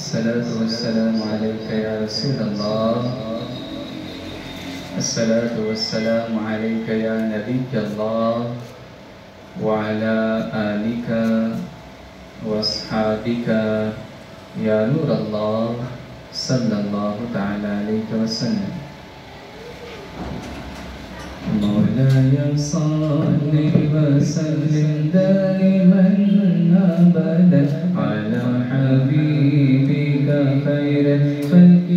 الصلاة والسلام عليك يا رسول الله. الصلاة والسلام عليك يا نبي الله وعلى آلك وأصحابك يا نور الله صلى الله تعالى عليه وسلم. مولاي صل وسلم دائما أبدا على حبيبك خير الخلق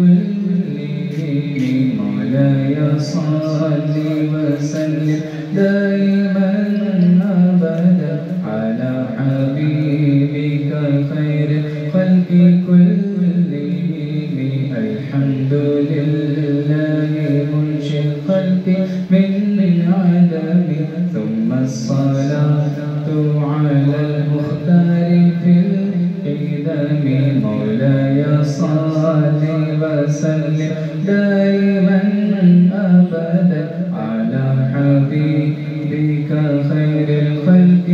كلهم. مولاي صل وسلم دائما أبدا على حبيبك خير الخلق كلهم. الحمد لله منشئ الخلق من عدم، ثم الصلاة على المختار في القدم. مولاي صل وسلم دائما أبدا على حبيبك خير الخلق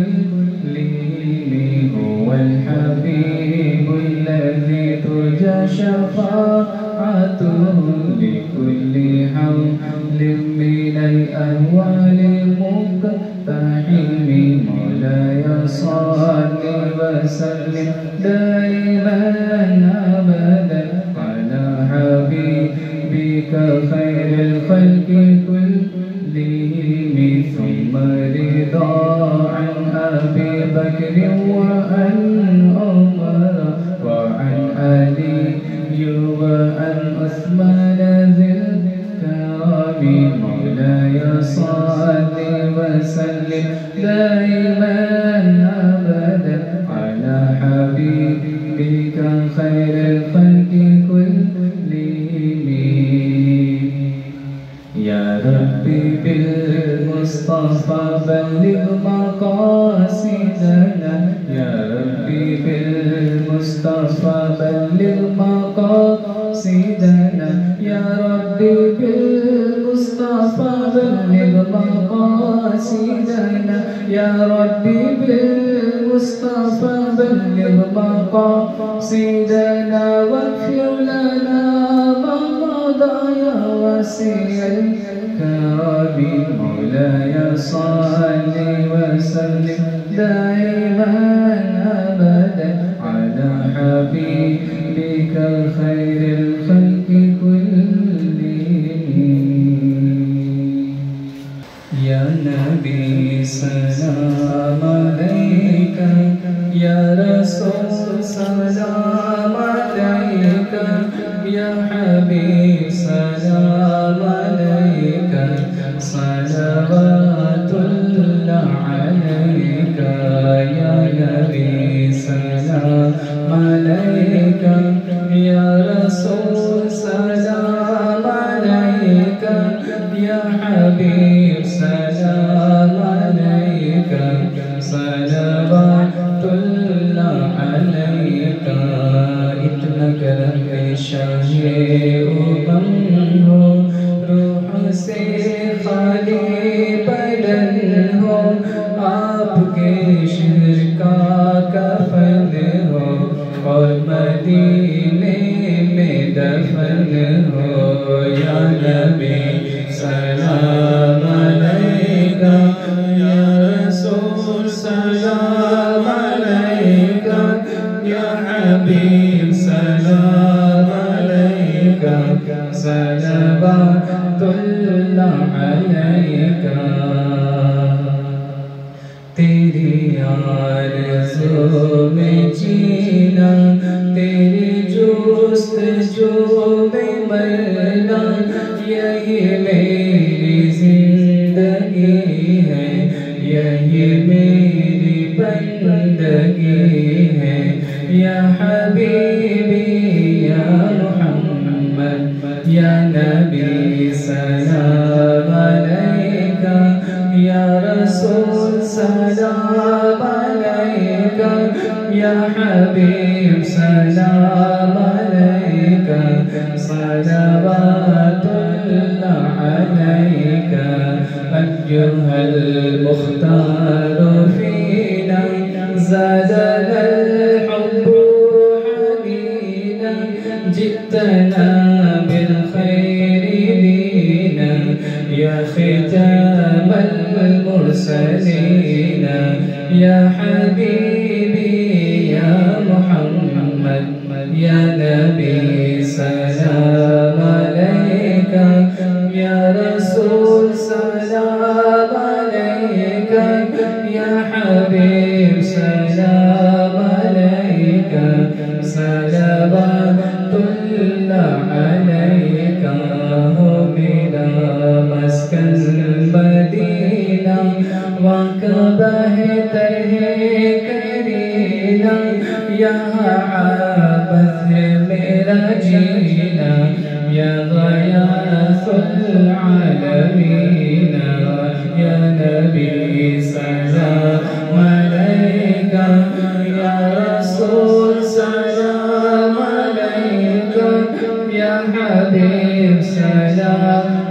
كلهم. هو الحبيب الذي ترجى شفاعته لكل حول من الأهوال مقتحم. مولاي صل وسلم دائما أبدا على حبيبك خير الخلق كلهم. ثم رضا عن أبي بكر وعن عمر وعن علي وعن عثمان ذي الكرام. مولاي صل وسلم دائما أبدا على حبيبك خير الخلق كلهم. يا ربي بالمصطفى بلغ مقاصدنا. يا ربي بالمصطفى بلغ مقاصدنا. يا ربي بالمصطفى بلغ مقاصدنا. يا ربي بالمصطفى بلغ مقاصدنا. واغفر لنا ما مضى يا واسع الكرم. مولاي صل وسلم دائما أبدا على حبيبك خير الخلق كلهم. يا نبي سلام عليك، يا رسول سلام عليك، يا حبيب سلام عليك. صلوات الله عليك يا نبي سلام عليك، يا رسول سلام عليك، يا حبيب سلام عليك. صلوات الله عليك. इतना करम शाह हो, रूह से खाली बदन हो, आपके शहर का कफन हो और मदीने में दफन हो। या नबी सलाम अलैका, या रसूल सलाम अलैका, या हबीब सलाम अलैका। सलवातुल्लाह अलैका। तेरी आरज़ू में जीना, तेरी जुस्तजू में मरना, यही मेरी जिंदगी है, यही मेरी बंदगी है। या हबीबी या मुहम्मद या नबी सलाम अलैका, या रसूल सलाम अलैका, या हबीब सलाम अलैका। सलवातुल्लाह अलैका। अय्युहल मुख्तार फीना ज़ादना अल-हुब्बु جئتنا بالخير دينا يا ختام المرسلين يا حبيبي يا محمد يا نبي سلام عليك يا رسول سلام عليك يا حبيب سلام عليك صلوات الله عليك بنا مسكن المدينة وكبهته كرينا यहाँ आबद है मेरा जीना या गयासुल आलमीना या नबी सलाम अलैका या रसूल सलाम अलैका या हबीब सलाम